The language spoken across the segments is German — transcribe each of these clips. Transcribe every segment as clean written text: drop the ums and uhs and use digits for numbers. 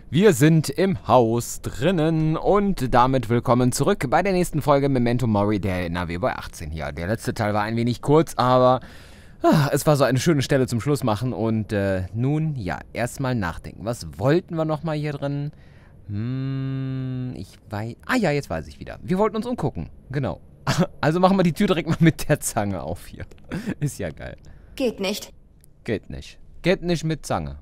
Wir sind im Haus drinnen und damit willkommen zurück bei der nächsten Folge Memento Mori, der NRW bei 18 hier. Der letzte Teil war ein wenig kurz, aber es war so eine schöne Stelle zum Schluss machen und nun, ja, erstmal nachdenken. Was wollten wir nochmal hier drin? Ich weiß... Ah ja, jetzt weiß ich wieder. Wir wollten uns umgucken, genau. Also machen wir die Tür direkt mal mit der Zange auf hier. Ist ja geil. Geht nicht. Geht nicht. Geht nicht mit Zange.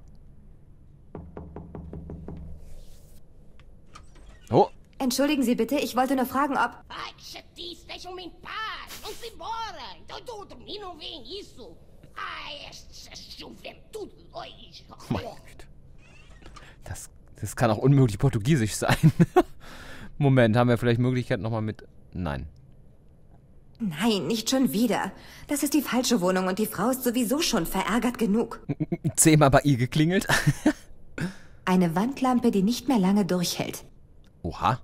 Oh. Entschuldigen Sie bitte, ich wollte nur fragen, ob... Ai, que chatice, deixam-me em paz. Vão-se embora. Então eu tô dormindo e não veem isso. Ai, essa juventude hoje. Mein Gott. Das kann auch unmöglich portugiesisch sein. Moment, haben wir vielleicht Möglichkeit nochmal mit... Nein. Nein, nicht schon wieder. Das ist die falsche Wohnung und die Frau ist sowieso schon verärgert genug. 10-mal bei ihr geklingelt. Eine Wandlampe, die nicht mehr lange durchhält. Oha.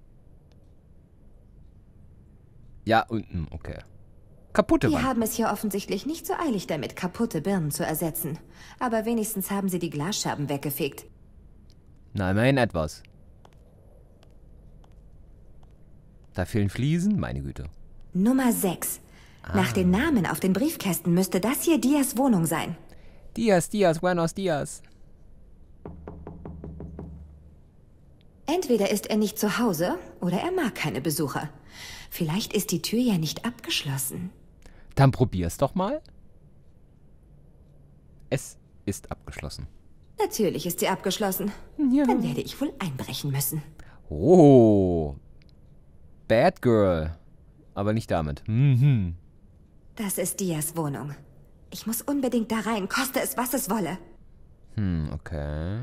Ja, unten, okay. Kaputte Die Wand. haben es hier offensichtlich nicht so eilig damit, kaputte Birnen zu ersetzen. Aber wenigstens haben sie die Glasscherben weggefegt. Na, immerhin etwas. Da fehlen Fliesen? Meine Güte. Nummer 6. Nach den Namen auf den Briefkästen müsste das hier Dias Wohnung sein. Dias, buenos dias. Entweder ist er nicht zu Hause oder er mag keine Besucher. Vielleicht ist die Tür ja nicht abgeschlossen. Dann probier's doch mal. Es ist abgeschlossen. Natürlich ist sie abgeschlossen. Ja. Dann werde ich wohl einbrechen müssen. Oh. Bad Girl. Aber nicht damit. Mhm. Das ist Dias Wohnung. Ich muss unbedingt da rein, koste es, was es wolle. Okay.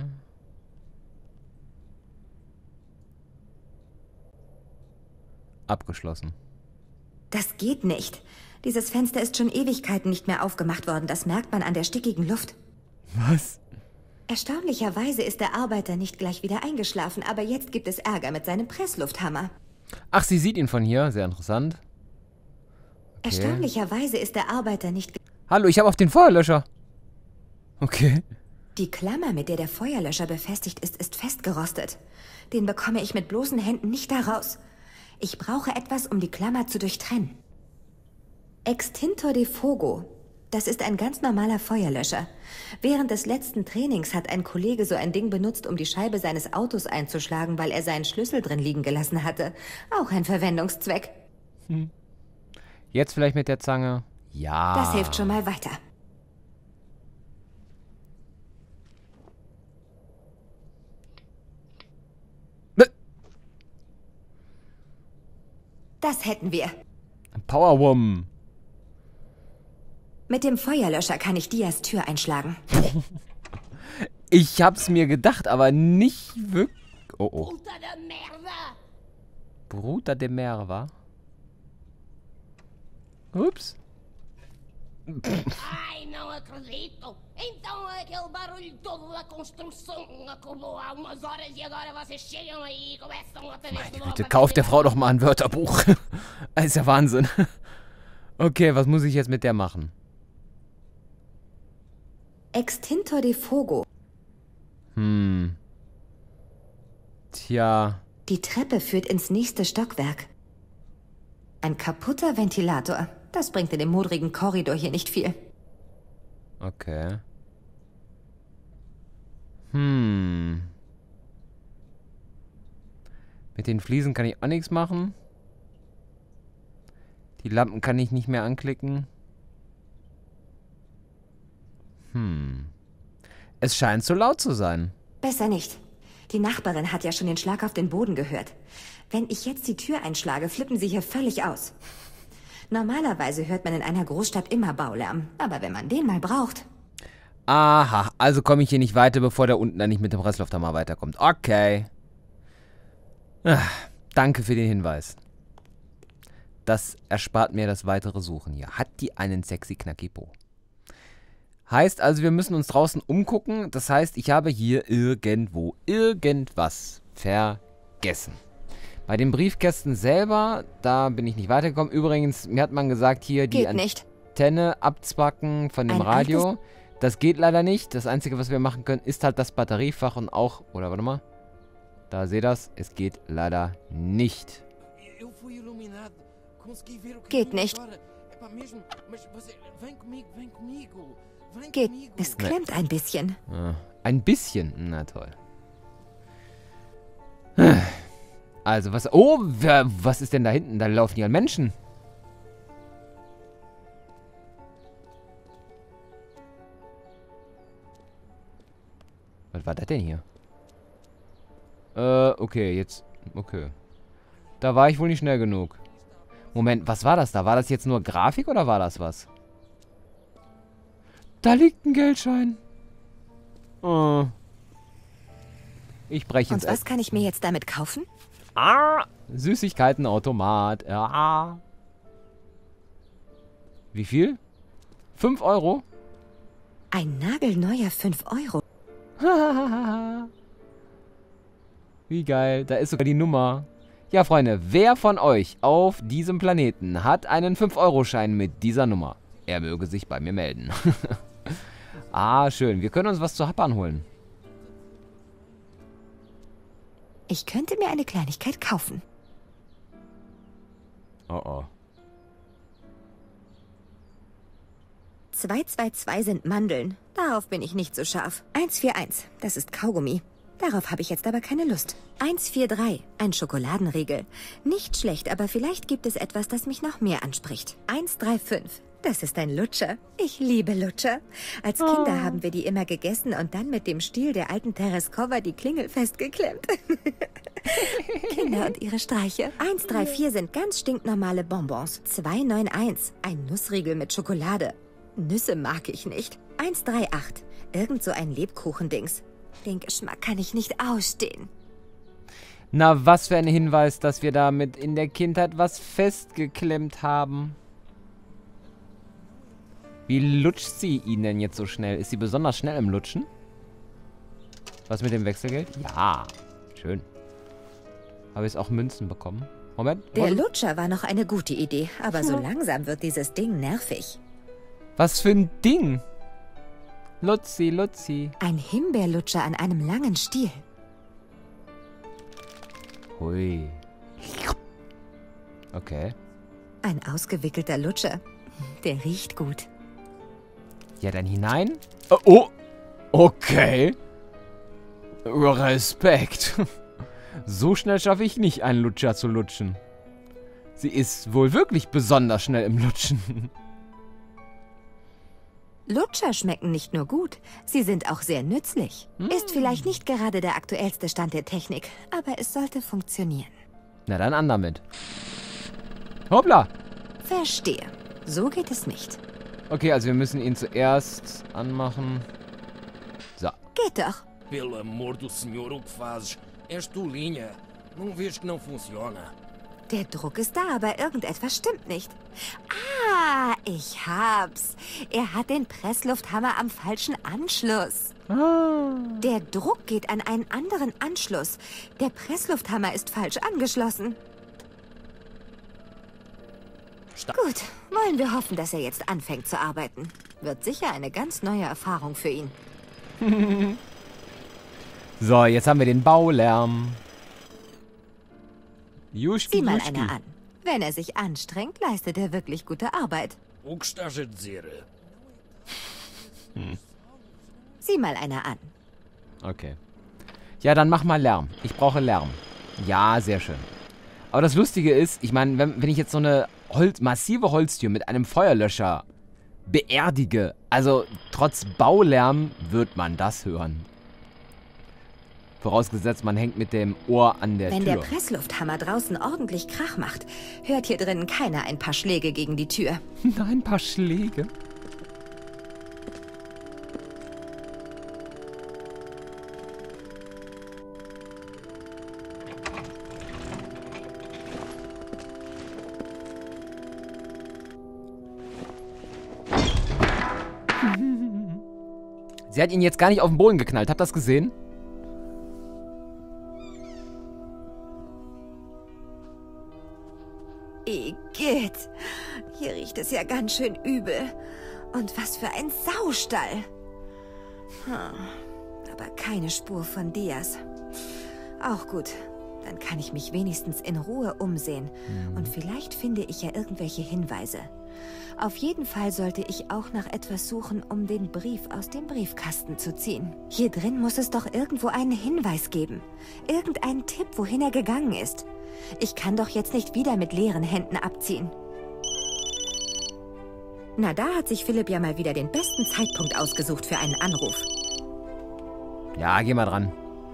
Abgeschlossen. Das geht nicht. Dieses Fenster ist schon Ewigkeiten nicht mehr aufgemacht worden. Das merkt man an der stickigen Luft. Was? Erstaunlicherweise ist der Arbeiter nicht gleich wieder eingeschlafen, aber jetzt gibt es Ärger mit seinem Presslufthammer. Ach, sie sieht ihn von hier. Sehr interessant. Okay. Erstaunlicherweise ist der Arbeiter nicht... Hallo, ich habe auf den Feuerlöscher. Okay. Die Klammer, mit der der Feuerlöscher befestigt ist, ist festgerostet. Den bekomme ich mit bloßen Händen nicht heraus. Ich brauche etwas, um die Klammer zu durchtrennen. Extintor de Fogo. Das ist ein ganz normaler Feuerlöscher. Während des letzten Trainings hat ein Kollege so ein Ding benutzt, um die Scheibe seines Autos einzuschlagen, weil er seinen Schlüssel drin liegen gelassen hatte. Auch ein Verwendungszweck. Jetzt vielleicht mit der Zange. Ja. Das hilft schon mal weiter. Das hätten wir. Powerwoman. Mit dem Feuerlöscher kann ich Dias Tür einschlagen. Ich hab's mir gedacht, aber nicht wirklich. Oh, oh. Puta da merda. Bruta de Merva. Ups. Ai, não acredito. Então aquele barulho todo da construção acabou há umas horas e agora vocês chegam aí e começam outra vez de novo. Bitte kauf der Frau doch mal ein Wörterbuch. Das ist ja Wahnsinn. Okay, was muss ich jetzt mit der machen? Extintor de Fogo. Tja. Die Treppe führt ins nächste Stockwerk. Ein kaputter Ventilator. Das bringt in dem modrigen Korridor hier nicht viel. Okay. Mit den Fliesen kann ich auch nichts machen. Die Lampen kann ich nicht mehr anklicken. Es scheint so laut zu sein. Besser nicht. Die Nachbarin hat ja schon den Schlag auf den Boden gehört. Wenn ich jetzt die Tür einschlage, flippen sie hier völlig aus. Normalerweise hört man in einer Großstadt immer Baulärm. Aber wenn man den mal braucht... Aha, also komme ich hier nicht weiter, bevor der unten dann nicht mit dem Presslufthammer weiterkommt. Okay. Danke für den Hinweis. Das erspart mir das weitere Suchen hier. Hat die einen sexy Knackipo? Heißt also, wir müssen uns draußen umgucken. Das heißt, ich habe hier irgendwo irgendwas vergessen. Bei den Briefkästen selber, da bin ich nicht weitergekommen. Übrigens, mir hat man gesagt, hier die Antenne abzwacken von dem Radio. Das geht leider nicht. Das Einzige, was wir machen können, ist halt das Batteriefach und auch... Oder warte mal. Da seht ihr das. Es geht leider nicht. Geht nicht. Geht. Es klemmt ein bisschen. Ein bisschen. Na toll. Also, was... Oh, was ist denn da hinten? Da laufen ja Menschen. Was war das denn hier? Okay, jetzt... Okay. Da war ich wohl nicht schnell genug. Moment, was war das da? War das jetzt nur Grafik oder war das was? Da liegt ein Geldschein. Oh. Ich breche ins Und was kann ich mir jetzt damit kaufen? Süßigkeitenautomat. Ja. Wie viel? 5 Euro? Ein nagelneuer 5 Euro. Wie geil. Da ist sogar die Nummer. Ja, Freunde, wer von euch auf diesem Planeten hat einen 5-Euro-Schein mit dieser Nummer? Er möge sich bei mir melden. Schön. Wir können uns was zu Happern holen. Ich könnte mir eine Kleinigkeit kaufen. Oh oh. 222 sind Mandeln. Darauf bin ich nicht so scharf. 141, das ist Kaugummi. Darauf habe ich jetzt aber keine Lust. 143, ein Schokoladenriegel. Nicht schlecht, aber vielleicht gibt es etwas, das mich noch mehr anspricht. 135, das ist ein Lutscher. Ich liebe Lutscher. Als Kinder haben wir die immer gegessen und dann mit dem Stiel der alten Tereskova die Klingel festgeklemmt. Kinder und ihre Streiche. 134 sind ganz stinknormale Bonbons. 291, ein Nussriegel mit Schokolade. Nüsse mag ich nicht. 138, irgend so ein Lebkuchendings. Den Geschmack kann ich nicht ausstehen. Na, was für ein Hinweis, dass wir damit in der Kindheit was festgeklemmt haben. Wie lutscht sie ihn denn jetzt so schnell? Ist sie besonders schnell im Lutschen? Was mit dem Wechselgeld? Ja, schön. Habe ich jetzt auch Münzen bekommen? Moment. Der Lutscher war noch eine gute Idee, aber so langsam wird dieses Ding nervig. Was für ein Ding? Lutzi, Lutzi. Ein Himbeerlutscher an einem langen Stiel. Hui. Okay. Ein ausgewickelter Lutscher. Der riecht gut. Ja, dann hinein. Oh. Okay. Respekt. So schnell schaffe ich nicht, einen Lutscher zu lutschen. Sie ist wohl wirklich besonders schnell im Lutschen. Lutscher schmecken nicht nur gut, sie sind auch sehr nützlich. Ist vielleicht nicht gerade der aktuellste Stand der Technik, aber es sollte funktionieren. Na dann an damit. Hoppla. Verstehe. So geht es nicht. Okay, also wir müssen ihn zuerst anmachen. So. Geht doch. Pelo amor do senhor, o que fazes? És tu, Linha. Não vês que não funciona? Der Druck ist da, aber irgendetwas stimmt nicht. Ich hab's. Er hat den Presslufthammer am falschen Anschluss. Der Druck geht an einen anderen Anschluss. Der Presslufthammer ist falsch angeschlossen. Gut, wollen wir hoffen, dass er jetzt anfängt zu arbeiten. Wird sicher eine ganz neue Erfahrung für ihn. So, jetzt haben wir den Baulärm. Juschki, Sieh mal Juschki. einer an. Wenn er sich anstrengt, leistet er wirklich gute Arbeit. O que estás a dizer? Sieh mal einer an. Okay. Ja, dann mach mal Lärm. Ich brauche Lärm. Ja, sehr schön. Aber das Lustige ist, ich meine, wenn ich jetzt so eine massive Holztür mit einem Feuerlöscher beerdige, also trotz Baulärm wird man das hören. Vorausgesetzt, man hängt mit dem Ohr an der Wenn Tür. der Presslufthammer draußen ordentlich Krach macht, hört hier drinnen keiner ein paar Schläge gegen die Tür. Ein paar Schläge. Sie hat ihn jetzt gar nicht auf den Boden geknallt. Habt ihr das gesehen? Igitt, hier riecht es ja ganz schön übel. Und was für ein Saustall. Aber keine Spur von Diaz. Auch gut. Dann kann ich mich wenigstens in Ruhe umsehen. Und vielleicht finde ich ja irgendwelche Hinweise. Auf jeden Fall sollte ich auch nach etwas suchen, um den Brief aus dem Briefkasten zu ziehen. Hier drin muss es doch irgendwo einen Hinweis geben. Irgendeinen Tipp, wohin er gegangen ist. Ich kann doch jetzt nicht wieder mit leeren Händen abziehen. Na, da hat sich Philipp ja mal wieder den besten Zeitpunkt ausgesucht für einen Anruf. Ja, geh mal dran.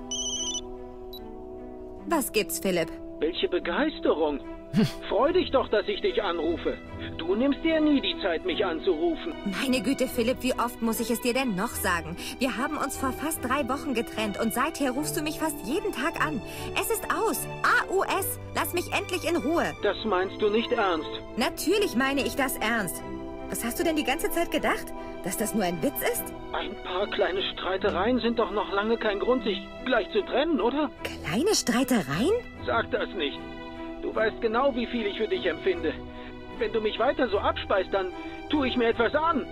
Was gibt's, Philipp? Welche Begeisterung! Freu dich doch, dass ich dich anrufe. Du nimmst dir nie die Zeit, mich anzurufen. Meine Güte, Philipp, wie oft muss ich es dir denn noch sagen? Wir haben uns vor fast 3 Wochen getrennt und seither rufst du mich fast jeden Tag an. Es ist aus. AUS. Lass mich endlich in Ruhe. Das meinst du nicht ernst? Natürlich meine ich das ernst. Was hast du denn die ganze Zeit gedacht? Dass das nur ein Witz ist? Ein paar kleine Streitereien sind doch noch lange kein Grund, sich gleich zu trennen, oder? Kleine Streitereien? Sag das nicht. Du weißt genau, wie viel ich für dich empfinde. Wenn du mich weiter so abspeist, dann tue ich mir etwas an.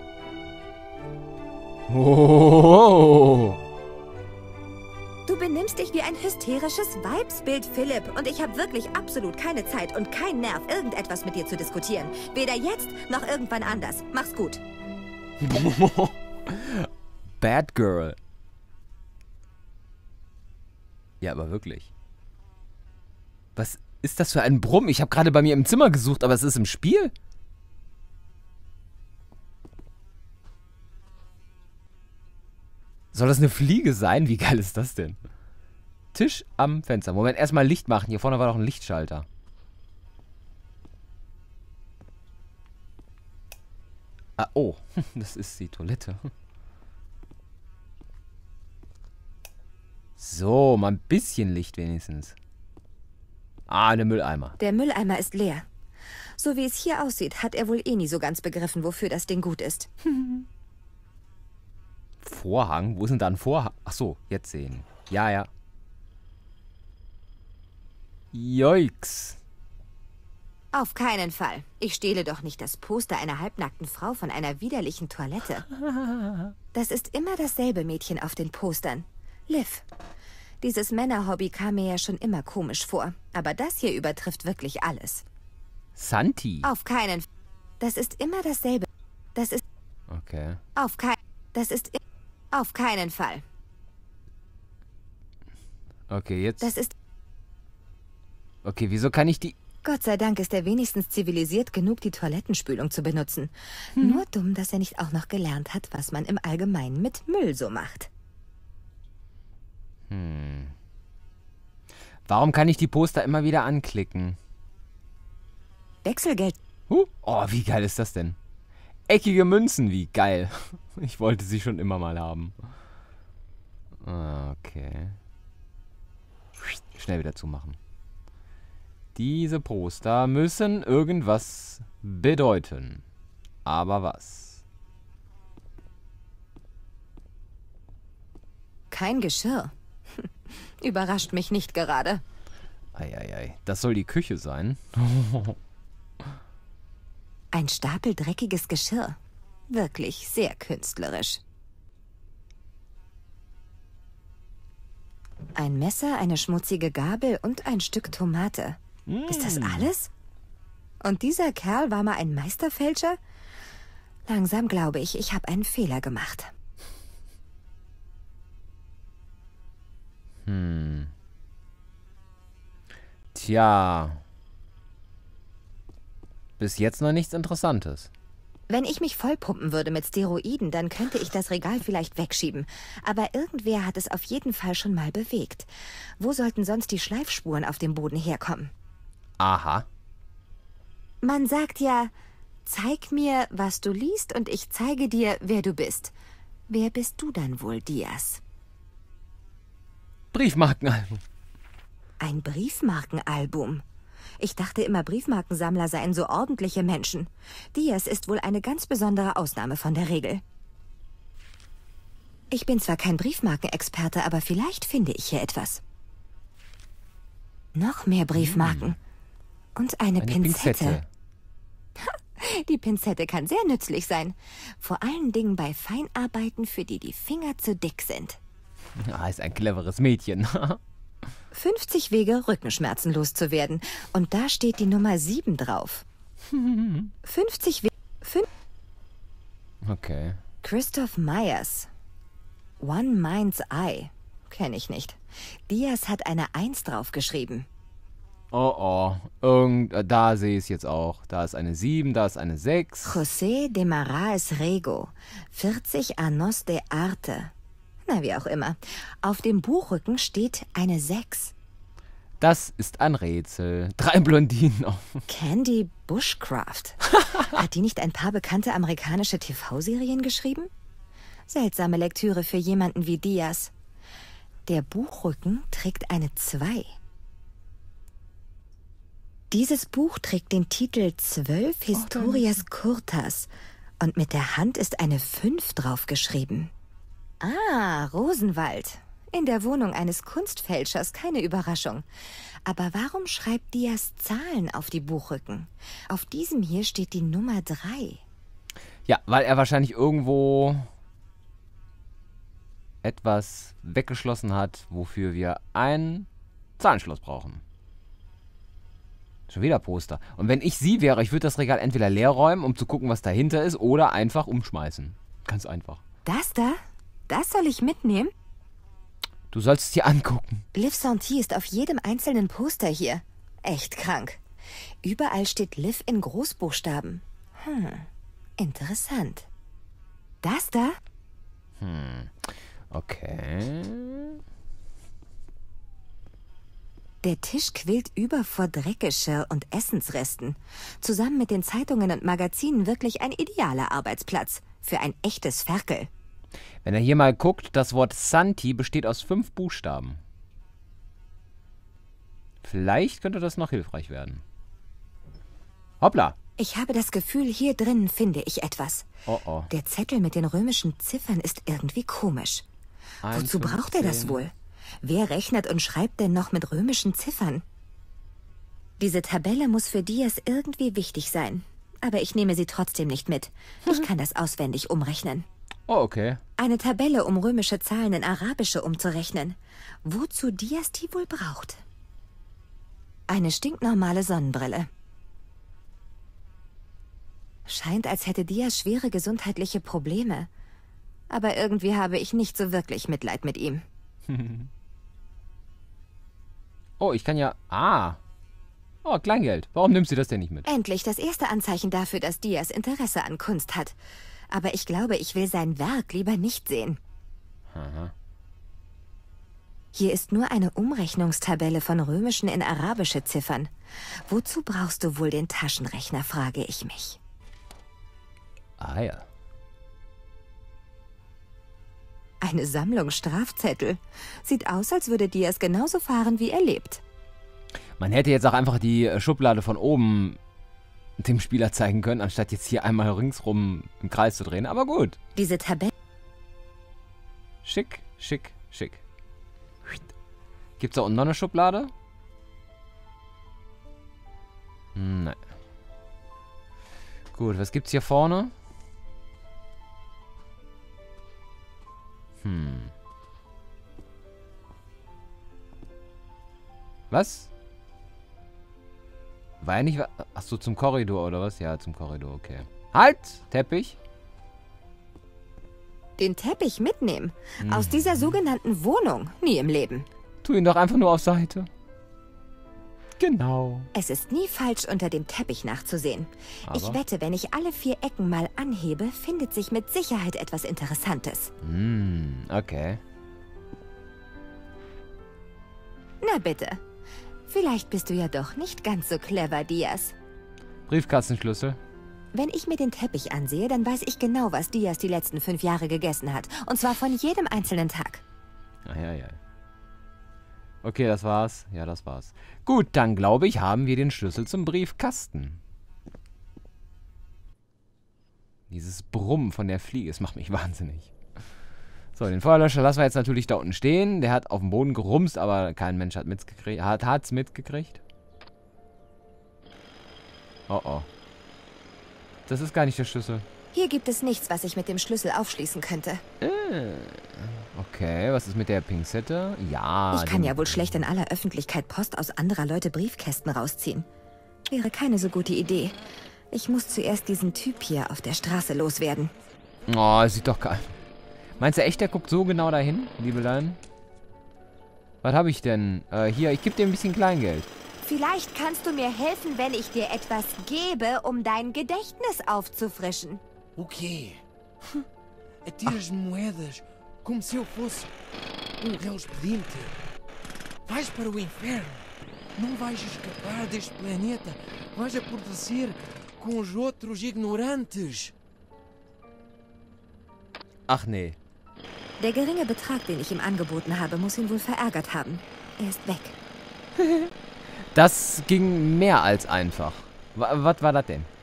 Oh. Du benimmst dich wie ein hysterisches Weibsbild, Philipp. Und ich habe wirklich absolut keine Zeit und keinen Nerv, irgendetwas mit dir zu diskutieren. Weder jetzt noch irgendwann anders. Mach's gut. Bad Girl. Ja, aber wirklich. Was ist das für ein Brumm? Ich habe gerade bei mir im Zimmer gesucht, aber es ist im Spiel? Soll das eine Fliege sein? Wie geil ist das denn? Tisch am Fenster. Moment, erstmal Licht machen. Hier vorne war doch ein Lichtschalter. Ah, oh. Das ist die Toilette. So, mal ein bisschen Licht wenigstens. Ah, der Mülleimer. Der Mülleimer ist leer. So wie es hier aussieht, hat er wohl eh nie so ganz begriffen, wofür das Ding gut ist. Vorhang? Wo ist denn da ein Vorhang? Ach so, jetzt sehen. Ja, ja. Joiks. Auf keinen Fall. Ich stehle doch nicht das Poster einer halbnackten Frau von einer widerlichen Toilette. Das ist immer dasselbe Mädchen auf den Postern. Liv. Dieses Männerhobby kam mir ja schon immer komisch vor. Aber das hier übertrifft wirklich alles. Santi. Auf keinen Fall. Das ist immer dasselbe. Das ist... Okay. Auf keinen Fall. Okay, jetzt... Das ist... Okay, wieso kann ich die... Gott sei Dank ist er wenigstens zivilisiert genug, die Toilettenspülung zu benutzen. Nur dumm, dass er nicht auch noch gelernt hat, was man im Allgemeinen mit Müll so macht. Warum kann ich die Poster immer wieder anklicken? Wechselgeld. Oh, wie geil ist das denn? Eckige Münzen, wie geil. Ich wollte sie schon immer mal haben. Okay. Schnell wieder zumachen. Diese Poster müssen irgendwas bedeuten. Aber was? Kein Geschirr. Überrascht mich nicht gerade. Eieiei, das soll die Küche sein. Ein Stapel dreckiges Geschirr. Wirklich sehr künstlerisch. Ein Messer, eine schmutzige Gabel und ein Stück Tomate. Ist das alles? Und dieser Kerl war mal ein Meisterfälscher? Langsam glaube ich, ich habe einen Fehler gemacht. Tja. Bis jetzt noch nichts Interessantes. Wenn ich mich vollpumpen würde mit Steroiden, dann könnte ich das Regal vielleicht wegschieben. Aber irgendwer hat es auf jeden Fall schon mal bewegt. Wo sollten sonst die Schleifspuren auf dem Boden herkommen? Aha. Man sagt ja, zeig mir, was du liest, und ich zeige dir, wer du bist. Wer bist du dann wohl, Diaz? Briefmarkenalbum. Ein Briefmarkenalbum? Ich dachte immer, Briefmarkensammler seien so ordentliche Menschen. Diaz ist wohl eine ganz besondere Ausnahme von der Regel. Ich bin zwar kein Briefmarkenexperte, aber vielleicht finde ich hier etwas. Noch mehr Briefmarken. Und eine Pinzette. Die Pinzette kann sehr nützlich sein. Vor allen Dingen bei Feinarbeiten, für die die Finger zu dick sind. Ah, ist ein cleveres Mädchen. 50 Wege, Rückenschmerzen loszuwerden. Und da steht die Nummer 7 drauf. 50 Wege... Okay. Christoph Myers. One Mind's Eye. Kenne ich nicht. Diaz hat eine 1 draufgeschrieben. Oh. Da sehe ich es jetzt auch. Da ist eine 7, da ist eine 6. José de Marais Rego. 40 Años de Arte. Na, wie auch immer. Auf dem Buchrücken steht eine 6. Das ist ein Rätsel. 3 Blondinen auf. Candy Bushcraft. Hat die nicht ein paar bekannte amerikanische TV-Serien geschrieben? Seltsame Lektüre für jemanden wie Diaz. Der Buchrücken trägt eine 2. Dieses Buch trägt den Titel 12 Historias Curtas und mit der Hand ist eine 5 draufgeschrieben. Ah, Rosenwald. In der Wohnung eines Kunstfälschers, keine Überraschung. Aber warum schreibt Diaz Zahlen auf die Buchrücken? Auf diesem hier steht die Nummer 3. Ja, weil er wahrscheinlich irgendwo etwas weggeschlossen hat, wofür wir ein Zahlenschloss brauchen. Schon wieder Poster. Und wenn ich sie wäre, ich würde das Regal entweder leer räumen, um zu gucken, was dahinter ist, oder einfach umschmeißen. Ganz einfach. Das da? Das soll ich mitnehmen? Du sollst es dir angucken. Liv Santi ist auf jedem einzelnen Poster hier. Echt krank. Überall steht Liv in Großbuchstaben. Interessant. Das da? Okay. Der Tisch quillt über vor Dreckgeschirr und Essensresten. Zusammen mit den Zeitungen und Magazinen wirklich ein idealer Arbeitsplatz. Für ein echtes Ferkel. Wenn er hier mal guckt, das Wort Santi besteht aus 5 Buchstaben. Vielleicht könnte das noch hilfreich werden. Hoppla. Ich habe das Gefühl, hier drinnen finde ich etwas. Oh. Der Zettel mit den römischen Ziffern ist irgendwie komisch. 1, Wozu braucht er das wohl? Wer rechnet und schreibt denn noch mit römischen Ziffern? Diese Tabelle muss für Diaz irgendwie wichtig sein. Aber ich nehme sie trotzdem nicht mit. Ich kann das auswendig umrechnen. Oh, okay. Eine Tabelle, um römische Zahlen in arabische umzurechnen. Wozu Diaz die wohl braucht? Eine stinknormale Sonnenbrille. Scheint, als hätte Diaz schwere gesundheitliche Probleme. Aber irgendwie habe ich nicht so wirklich Mitleid mit ihm. Oh, ich kann ja... Oh, Kleingeld. Warum nimmst du das denn nicht mit? Endlich das erste Anzeichen dafür, dass Diaz Interesse an Kunst hat. Aber ich glaube, ich will sein Werk lieber nicht sehen. Aha. Hier ist nur eine Umrechnungstabelle von römischen in arabische Ziffern. Wozu brauchst du wohl den Taschenrechner, frage ich mich. Ah ja. Eine Sammlung Strafzettel. Sieht aus, als würde Diaz genauso fahren, wie er lebt. Man hätte jetzt auch einfach die Schublade von oben dem Spieler zeigen können, anstatt jetzt hier einmal ringsrum im Kreis zu drehen. Aber gut. Diese Tabelle... Schick. Gibt's da unten noch eine Schublade? Nein. Gut, was gibt's hier vorne? Was? War ja nicht... Achso, zum Korridor oder was? Ja, zum Korridor, okay. Halt! Teppich. Den Teppich mitnehmen? Aus dieser sogenannten Wohnung? Nie im Leben. Tu ihn doch einfach nur auf Seite. Genau. Es ist nie falsch, unter dem Teppich nachzusehen. Aber? Ich wette, wenn ich alle 4 Ecken mal anhebe, findet sich mit Sicherheit etwas Interessantes. Okay. Na bitte. Vielleicht bist du ja doch nicht ganz so clever, Diaz. Briefkastenschlüssel. Wenn ich mir den Teppich ansehe, dann weiß ich genau, was Diaz die letzten 5 Jahre gegessen hat. Und zwar von jedem einzelnen Tag. Ja. Okay, das war's. Ja, das war's. Gut, dann glaube ich, haben wir den Schlüssel zum Briefkasten. Dieses Brummen von der Fliege, es macht mich wahnsinnig. So, den Feuerlöscher lassen wir jetzt natürlich da unten stehen. Der hat auf dem Boden gerumst, aber kein Mensch hat hat's mitgekriegt. Oh. Das ist gar nicht der Schlüssel. Hier gibt es nichts, was ich mit dem Schlüssel aufschließen könnte. Okay, was ist mit der Pinzette? Ja. Ich kann ja wohl schlecht in aller Öffentlichkeit Post aus anderer Leute Briefkästen rausziehen. Wäre keine so gute Idee. Ich muss zuerst diesen Typ hier auf der Straße loswerden. Oh, sieht doch geil. Meinst du echt, der guckt so genau dahin, Liebelein? Was habe ich denn? Hier, ich gebe dir ein bisschen Kleingeld. Vielleicht kannst du mir helfen, wenn ich dir etwas gebe, um dein Gedächtnis aufzufrischen. O quê? Atiras moedas como se eu fosse Deus pedinte. Vais para o inferno. Não vais escapar deste planeta. Vais apodrecer com os outros ignorantes. Ach nee. Der geringe Betrag, den ich ihm angeboten habe, muss ihn wohl verärgert haben. Er ist weg. Das ging mehr als einfach. Was war das denn?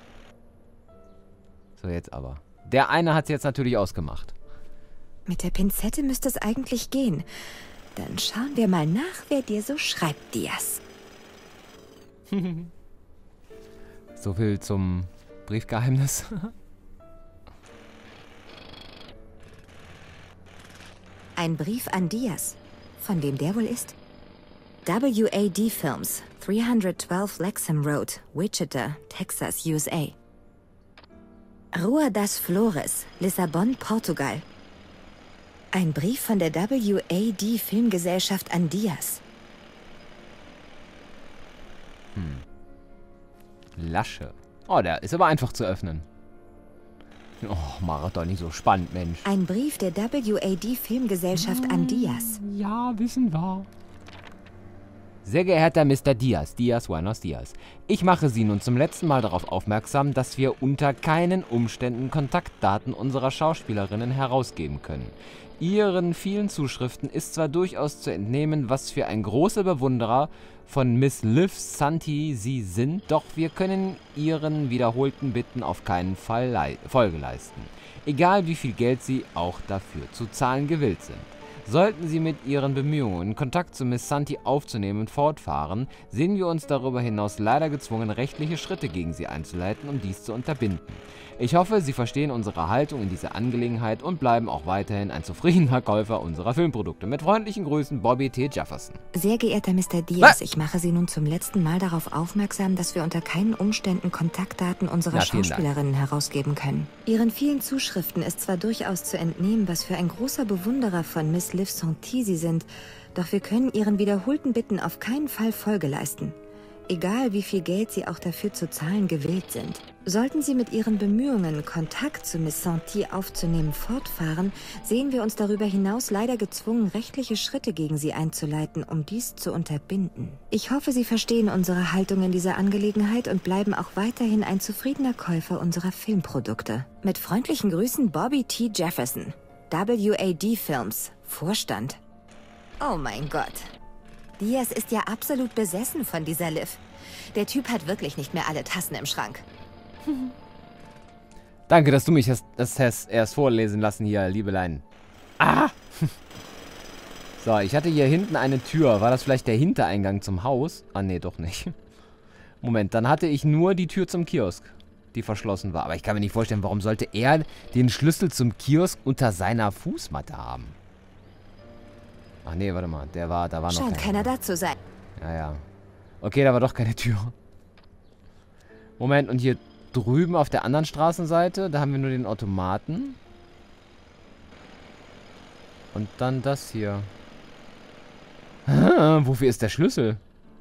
So, jetzt aber. Der eine hat es jetzt natürlich ausgemacht. Mit der Pinzette müsste es eigentlich gehen. Dann schauen wir mal nach, wer dir so schreibt, Diaz. So viel zum Briefgeheimnis. Ein Brief an Diaz. Von wem der wohl ist? WAD Films, 312 Lexham Road, Wichita, Texas, USA. Rua das Flores, Lissabon, Portugal. Ein Brief von der WAD Filmgesellschaft an Diaz. Lasche. Oh, der ist aber einfach zu öffnen. Oh, mach doch nicht so spannend, Mensch. Ein Brief der WAD Filmgesellschaft an Diaz. Ja, wissen wir. Sehr geehrter Mr. Diaz, Buenos Dias. Ich mache Sie nun zum letzten Mal darauf aufmerksam, dass wir unter keinen Umständen Kontaktdaten unserer Schauspielerinnen herausgeben können. Ihren vielen Zuschriften ist zwar durchaus zu entnehmen, was für ein großer Bewunderer von Miss Liv Santi Sie sind, doch wir können Ihren wiederholten Bitten auf keinen Fall Folge leisten. Egal wie viel Geld Sie auch dafür zu zahlen gewillt sind. Sollten Sie mit Ihren Bemühungen, Kontakt zu Miss Santi aufzunehmen, fortfahren, sehen wir uns darüber hinaus leider gezwungen, rechtliche Schritte gegen Sie einzuleiten, um dies zu unterbinden. Ich hoffe, Sie verstehen unsere Haltung in dieser Angelegenheit und bleiben auch weiterhin ein zufriedener Käufer unserer Filmprodukte. Mit freundlichen Grüßen, Bobby T. Jefferson. Sehr geehrter Mr. Diaz, ich mache Sie nun zum letzten Mal darauf aufmerksam, dass wir unter keinen Umständen Kontaktdaten unserer Schauspielerinnen herausgeben können. Ihren vielen Zuschriften ist zwar durchaus zu entnehmen, was für ein großer Bewunderer von Miss Liv Santi Sie sind, doch wir können Ihren wiederholten Bitten auf keinen Fall Folge leisten. Egal wie viel Geld Sie auch dafür zu zahlen gewillt sind. Sollten Sie mit Ihren Bemühungen, Kontakt zu Miss Santi aufzunehmen, fortfahren, sehen wir uns darüber hinaus leider gezwungen, rechtliche Schritte gegen Sie einzuleiten, um dies zu unterbinden. Ich hoffe, Sie verstehen unsere Haltung in dieser Angelegenheit und bleiben auch weiterhin ein zufriedener Käufer unserer Filmprodukte. Mit freundlichen Grüßen, Bobby T. Jefferson, WAD Films, Vorstand. Oh mein Gott. Diaz ist ja absolut besessen von dieser Liv. Der Typ hat wirklich nicht mehr alle Tassen im Schrank. Danke, dass du mich das hast erst vorlesen lassen hier, Liebelein. Ah! So, ich hatte hier hinten eine Tür. War das vielleicht der Hintereingang zum Haus? Ah, nee, doch nicht. Moment, dann hatte ich nur die Tür zum Kiosk, die verschlossen war. Aber ich kann mir nicht vorstellen, warum sollte er den Schlüssel zum Kiosk unter seiner Fußmatte haben? Ach nee, warte mal, da war noch Scheint keiner da zu sein. Ja, ja. Okay, da war doch keine Tür. Moment, und hier drüben auf der anderen Straßenseite, da haben wir nur den Automaten. Und dann das hier. Wofür ist der Schlüssel?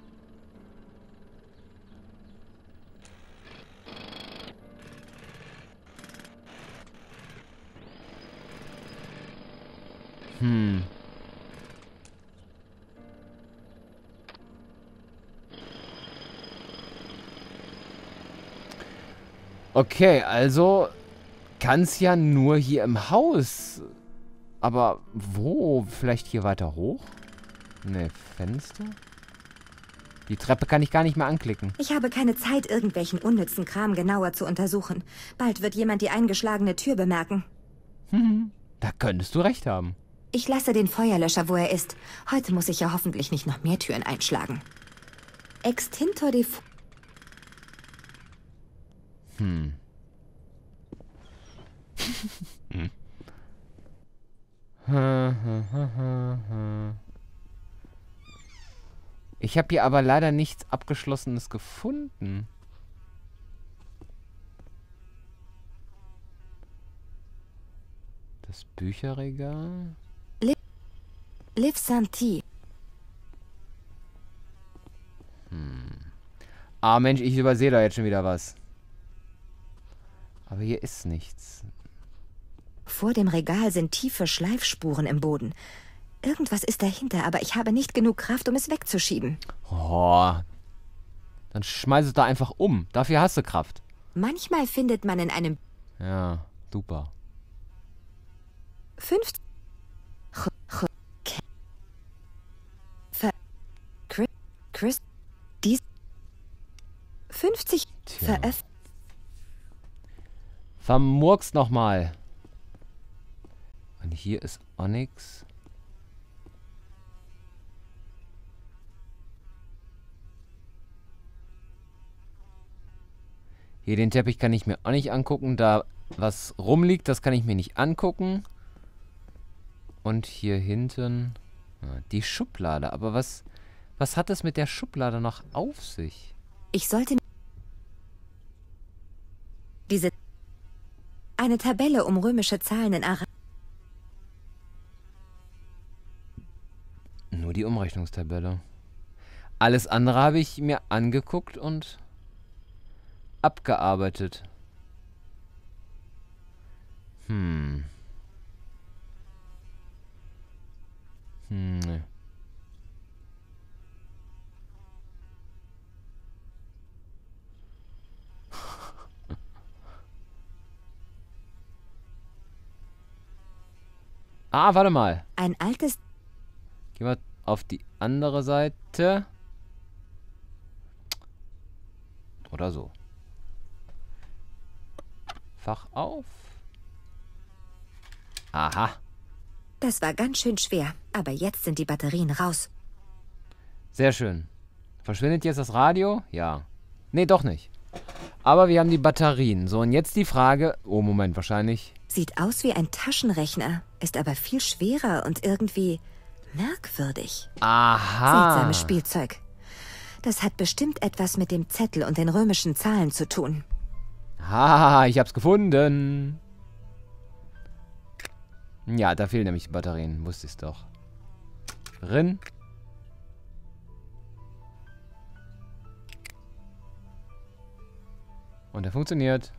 Okay, also kann es ja nur hier im Haus. Aber wo? Vielleicht hier weiter hoch? Ne, Fenster? Die Treppe kann ich gar nicht mehr anklicken. Ich habe keine Zeit, irgendwelchen unnützen Kram genauer zu untersuchen. Bald wird jemand die eingeschlagene Tür bemerken. Da könntest du recht haben. Ich lasse den Feuerlöscher, wo er ist. Heute muss ich ja hoffentlich nicht noch mehr Türen einschlagen. Extintor de... Ich habe hier aber leider nichts Abgeschlossenes gefunden. Das Bücherregal. Liv Santi. Ah, Mensch, ich übersehe da jetzt schon wieder was. Aber hier ist nichts. Vor dem Regal sind tiefe Schleifspuren im Boden. Irgendwas ist dahinter, aber ich habe nicht genug Kraft, um es wegzuschieben. Oh. Dann schmeiß es da einfach um. Dafür hast du Kraft. Manchmal findet man in einem Ja, super. 5 Chris dies 50 Tja. Vermurkst nochmal. Und hier ist Onyx. Hier den Teppich kann ich mir auch nicht angucken. Da was rumliegt, das kann ich mir nicht angucken. Und hier hinten die Schublade. Aber was hat es mit der Schublade noch auf sich? Ich sollte eine Tabelle um römische Zahlen in Ara. Nur die Umrechnungstabelle. Alles andere habe ich mir angeguckt und abgearbeitet. Nee. Ah, warte mal. Ein altes Gehen wir auf die andere Seite. Oder so. Fach auf. Aha. Das war ganz schön schwer, aber jetzt sind die Batterien raus. Sehr schön. Verschwindet jetzt das Radio? Ja. Nee, doch nicht. Aber wir haben die Batterien. So, und jetzt die Frage... Oh, Moment, wahrscheinlich... Sieht aus wie ein Taschenrechner, ist aber viel schwerer und irgendwie merkwürdig. Aha. Seltsames Spielzeug. Das hat bestimmt etwas mit dem Zettel und den römischen Zahlen zu tun. Ha, ich hab's gefunden. Ja, da fehlen nämlich die Batterien. Wusste ich's doch. Drin. Und er funktioniert.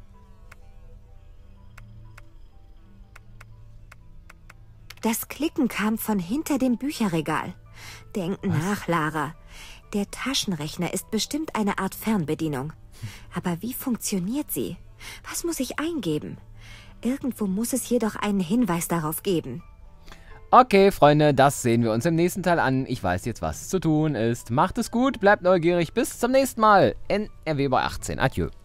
Das Klicken kam von hinter dem Bücherregal. Denk nach, Lara. Der Taschenrechner ist bestimmt eine Art Fernbedienung. Aber wie funktioniert sie? Was muss ich eingeben? Irgendwo muss es hier doch einen Hinweis darauf geben. Okay, Freunde, das sehen wir uns im nächsten Teil an. Ich weiß jetzt, was zu tun ist. Macht es gut, bleibt neugierig. Bis zum nächsten Mal. NRW bei 18. Adieu.